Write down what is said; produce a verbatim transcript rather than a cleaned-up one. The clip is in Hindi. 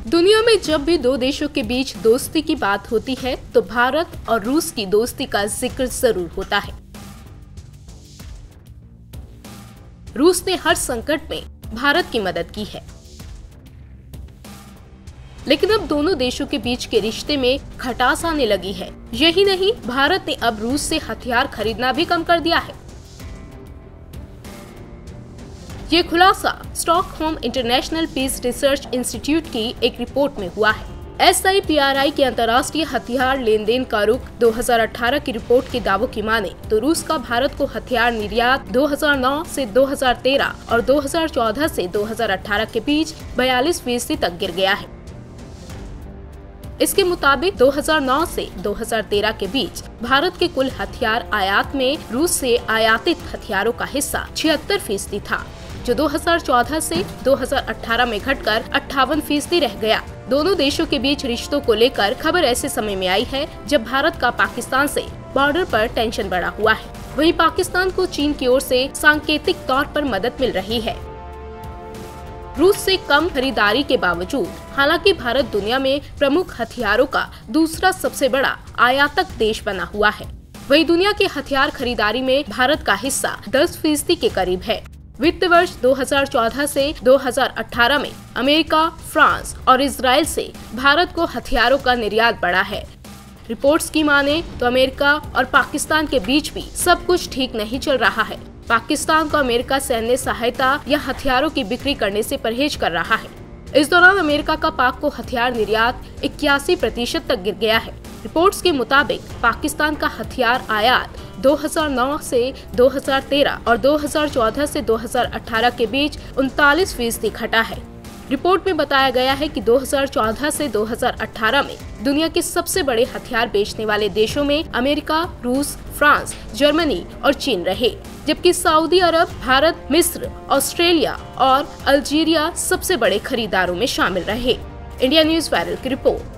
दुनिया में जब भी दो देशों के बीच दोस्ती की बात होती है तो भारत और रूस की दोस्ती का जिक्र जरूर होता है। रूस ने हर संकट में भारत की मदद की है, लेकिन अब दोनों देशों के बीच के रिश्ते में खटास आने लगी है। यही नहीं, भारत ने अब रूस से हथियार खरीदना भी कम कर दिया है। ये खुलासा Stockholm International Peace Research Institute की एक रिपोर्ट में हुआ है। S I P R I के अंतर्राष्ट्रीय हथियार लेन देन का रुख दो हज़ार अठारह की रिपोर्ट के दावों की माने तो रूस का भारत को हथियार निर्यात दो हज़ार नौ से दो हज़ार तेरह और दो हज़ार चौदह से दो हज़ार अठारह के बीच बयालीस फीसदी तक गिर गया है। इसके मुताबिक दो हज़ार नौ से दो हज़ार तेरह के बीच भारत के कुल हथियार आयात में रूस से आयातित हथियारों का हिस्सा छिहत्तर फीसदी था, जो दो हज़ार चौदह से दो हज़ार अठारह में घटकर अट्ठावन फीसदी रह गया। दोनों देशों के बीच रिश्तों को लेकर खबर ऐसे समय में आई है जब भारत का पाकिस्तान से बॉर्डर पर टेंशन बढ़ा हुआ है। वहीं पाकिस्तान को चीन की ओर से सांकेतिक तौर पर मदद मिल रही है। रूस से कम खरीदारी के बावजूद हालांकि भारत दुनिया में प्रमुख हथियारों का दूसरा सबसे बड़ा आयातक देश बना हुआ है। वहीं दुनिया के हथियार खरीदारी में भारत का हिस्सा दस फीसदी के करीब है। वित्त वर्ष दो हज़ार चौदह से दो हज़ार अठारह में अमेरिका, फ्रांस और इजराइल से भारत को हथियारों का निर्यात बढ़ा है। रिपोर्ट्स की माने तो अमेरिका और पाकिस्तान के बीच भी सब कुछ ठीक नहीं चल रहा है। पाकिस्तान को अमेरिका सैन्य सहायता या हथियारों की बिक्री करने से परहेज कर रहा है। इस दौरान अमेरिका का पाक को हथियार निर्यात इक्यासी प्रतिशत तक गिर गया है। रिपोर्ट्स के मुताबिक पाकिस्तान का हथियार आयात दो हज़ार नौ से दो हज़ार तेरह और दो हज़ार चौदह से दो हज़ार अठारह के बीच उनतालीस फीसदी घटा है। रिपोर्ट में बताया गया है कि दो हज़ार चौदह से दो हज़ार अठारह में दुनिया के सबसे बड़े हथियार बेचने वाले देशों में अमेरिका, रूस, फ्रांस, जर्मनी और चीन रहे, जबकि सऊदी अरब, भारत, मिस्र, ऑस्ट्रेलिया और अल्जीरिया सबसे बड़े खरीदारों में शामिल रहे। इंडिया न्यूज़ वायरल की रिपोर्ट।